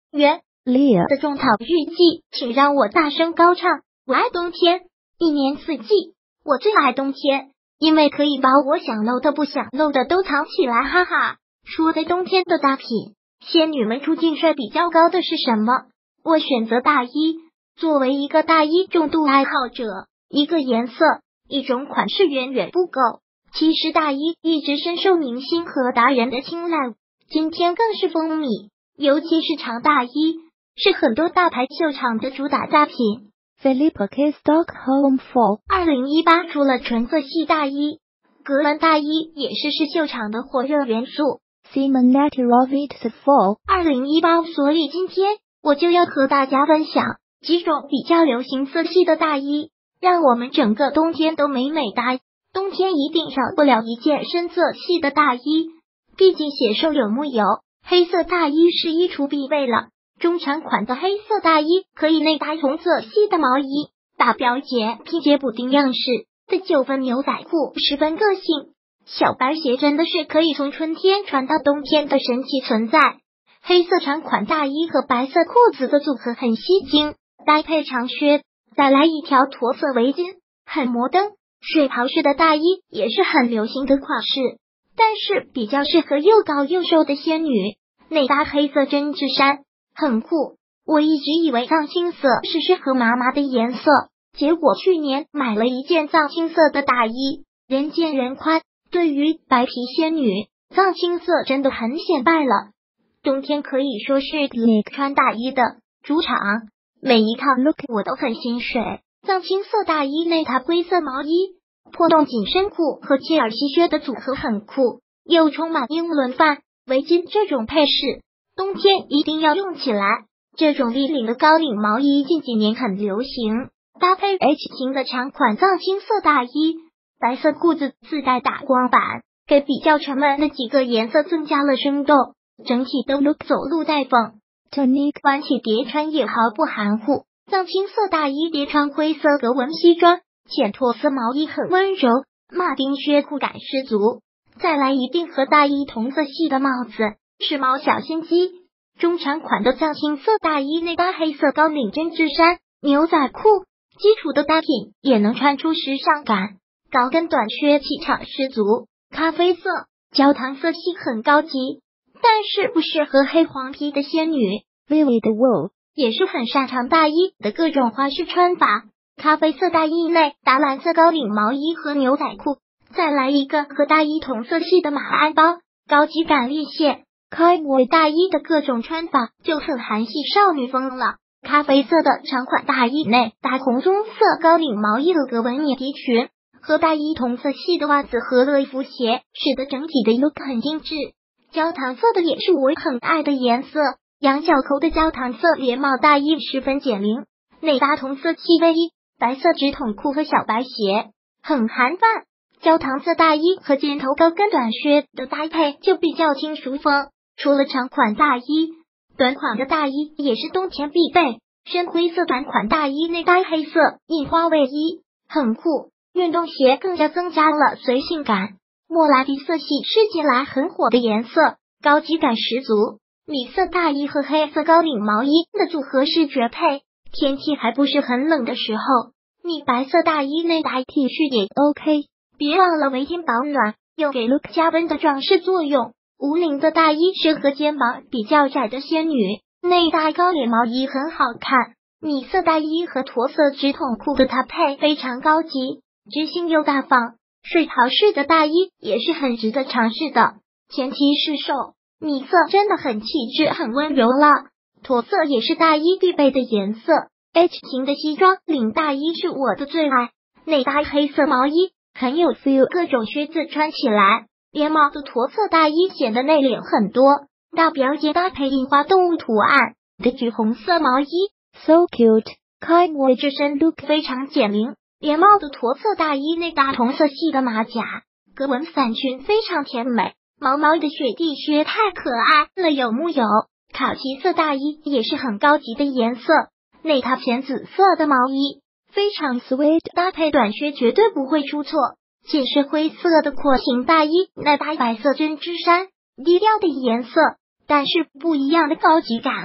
原 Leah 的种草日记，请让我大声高唱。我爱冬天，一年四季，我最爱冬天，因为可以把我想露的不想露的都藏起来，哈哈。说的冬天的大品，仙女们出镜率比较高的是什么？我选择大衣。作为一个大衣重度爱好者，一个颜色、一种款式远远不够。其实大衣一直深受明星和达人的青睐，今天更是风靡，尤其是长大衣，是很多大牌秀场的主打大品。 Philippa K Stockholm Fall 2018出了纯色系大衣，格纹大衣也是秀场的火热元素。 Simonetti Rovit Fall 2018，所以今天我就要和大家分享几种比较流行色系的大衣，让我们整个冬天都美美哒。冬天一定少不了一件深色系的大衣，毕竟显瘦有木有，黑色大衣是衣橱必备了。中长款的黑色大衣可以内搭同色系的毛衣，大标节拼接补丁样式的9分牛仔裤十分个性。小白鞋真的是可以从春天穿到冬天的神奇存在。黑色长款大衣和白色裤子的组合很吸睛，搭配长靴，再来一条驼色围巾，很摩登。水袍式的大衣也是很流行的款式，但是比较适合又高又瘦的仙女，内搭黑色针织衫，很酷。我一直以为藏青色是适合妈妈的颜色，结果去年买了一件藏青色的大衣，人见人夸。对于白皮仙女，藏青色真的很显摆了。冬天可以说是你穿大衣的主场，每一套 look 我都很心水。藏青色大衣内搭灰色毛衣，破洞紧身裤和切耳西靴的组合很酷，又充满英伦范。围巾这种配饰，冬天一定要用起来。这种 V 领的高领毛衣近几年很流行，搭配 H 型的长款藏青色大衣，白色裤子自带打光板，给比较沉闷的几个颜色增加了生动，整体的 look 走路带风。 Tonique 弯起叠穿也毫不含糊，藏青色大衣叠穿灰色格纹西装，浅驼色毛衣很温柔，马丁靴裤感十足。再来一定和大衣同色系的帽子，时髦小心机。中长款的藏青色大衣内搭黑色高领针织衫、牛仔裤，基础的搭品也能穿出时尚感。高跟短靴气场十足，咖啡色、焦糖色系很高级，但是不适合黑黄皮的仙女。 Vivid Wool 也是很擅长大衣的各种花式穿法，咖啡色大衣内搭蓝色高领毛衣和牛仔裤，再来一个和大衣同色系的马鞍包，高级感立现。Kimono 大衣的各种穿法就很韩系少女风了。咖啡色的长款大衣内搭红棕色高领毛衣和格纹野迪裙，和大衣同色系的袜子和乐福鞋，使得整体的 look 很精致。焦糖色的也是我很爱的颜色，羊角口的焦糖色连帽大衣十分减龄，内搭同色系卫衣、白色直筒裤和小白鞋，很韩范。焦糖色大衣和尖头高跟短靴的搭配就比较轻熟风。除了长款大衣，短款的大衣也是冬天必备。深灰色短款大衣内搭黑色印花卫衣，很酷。运动鞋更加增加了随性感。莫拉蒂色系是近来很火的颜色，高级感十足。米色大衣和黑色高领毛衣的组合是绝配，天气还不是很冷的时候，米白色大衣内搭 T 恤也 OK。别忘了围巾保暖，又给 look 加分的装饰作用。无领的大衣适合肩膀比较窄的仙女，内搭高领毛衣很好看。米色大衣和驼色直筒裤的搭配非常高级，知性又大方。水袍式的大衣也是很值得尝试的，前提是瘦。米色真的很气质，很温柔了。驼色也是大衣必备的颜色。H 型的西装领大衣是我的最爱，内搭黑色毛衣，很有 feel， 各种靴子穿起来。连帽的驼色大衣显得内敛很多，大标节搭配印花动物图案的橘红色毛衣 So cute。 Kimono 这身 look 非常减龄，连帽的驼色大衣内搭同色系的马甲，格纹伞裙非常甜美。毛毛的雪地靴太可爱了，有木有。卡其色大衣也是很高级的颜色，内搭浅紫色的毛衣，非常 sweet， 搭配短靴绝对不会出错。浅是灰色的廓形大衣，内搭白色针织衫，低调的颜色，但是不一样的高级感。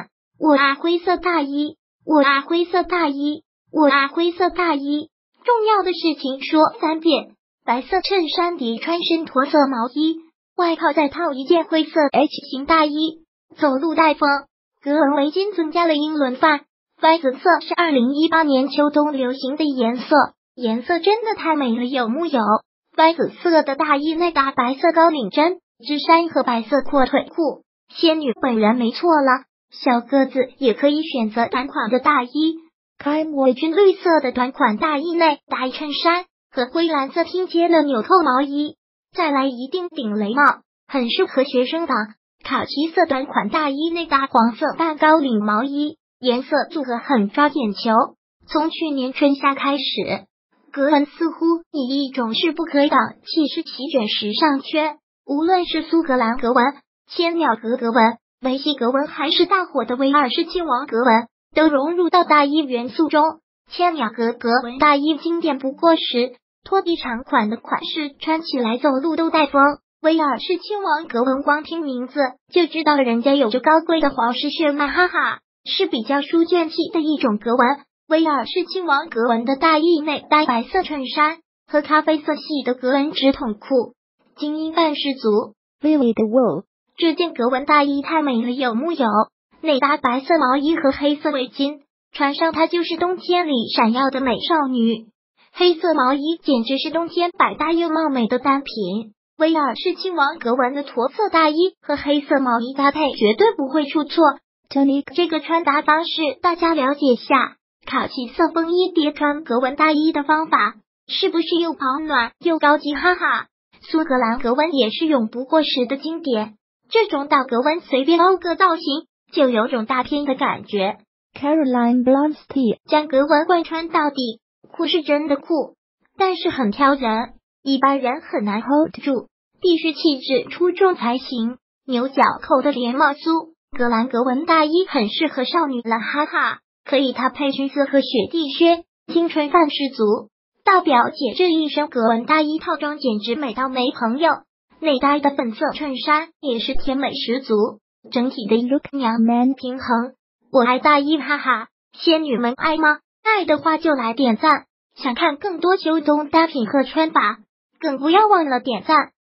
我爱灰色大衣，我爱灰色大衣，我爱灰色大衣。重要的事情说3遍。白色衬衫底穿深驼色毛衣，外套再套一件灰色 H 型大衣，走路带风。格纹围巾增加了英伦范。白紫色是2018年秋冬流行的颜色，颜色真的太美了，有木有？白紫色的大衣内搭白色高领针织衫和白色阔腿裤，仙女本人没错了。小个子也可以选择短款的大衣，开模军绿色的短款大衣内搭衬衫和灰蓝色拼接的纽扣毛衣，再来一顶顶雷帽，很适合学生党。卡其色短款大衣内搭黄色半高领毛衣，颜色组合很抓眼球。从去年春夏开始，格纹似乎以一种势不可挡气势席卷时尚圈，无论是苏格兰格纹、千鸟格格纹、维系格纹，还是大火的威尔士亲王格纹，都融入到大衣元素中。千鸟格格纹大衣经典不过时，拖地长款的款式穿起来走路都带风。威尔士亲王格纹光听名字就知道人家有着高贵的皇室血脉，哈哈，是比较书卷气的一种格纹。威尔士亲王格纹的大衣内搭白色衬衫和咖啡色系的格纹直筒裤，精英范十足。 Vivid wool， 这件格纹大衣太美了，有木有？内搭白色毛衣和黑色围巾，穿上它就是冬天里闪耀的美少女。黑色毛衣简直是冬天百搭又貌美的单品。威尔士亲王格纹的驼色大衣和黑色毛衣搭配绝对不会出错。这个穿搭方式大家了解下，卡其色风衣叠穿格纹大衣的方法是不是又保暖又高级？哈哈，苏格兰格纹也是永不过时的经典，这种大格纹随便凹个造型就有种大片的感觉。 Caroline Blonsky 将格纹贯穿到底，酷是真的酷，但是很挑人，一般人很难 hold 住，必须气质出众才行。牛角扣的连帽苏格兰格纹大衣很适合少女了，哈哈，可以搭配裙子和雪地靴，青春范十足。大表姐这一身格纹大衣套装简直美到没朋友，内搭的粉色衬衫也是甜美十足，整体的 look 娘 man 平衡。我爱大衣，哈哈，仙女们爱吗？爱的话就来点赞。想看更多秋冬单品和穿法，更不要忘了点赞。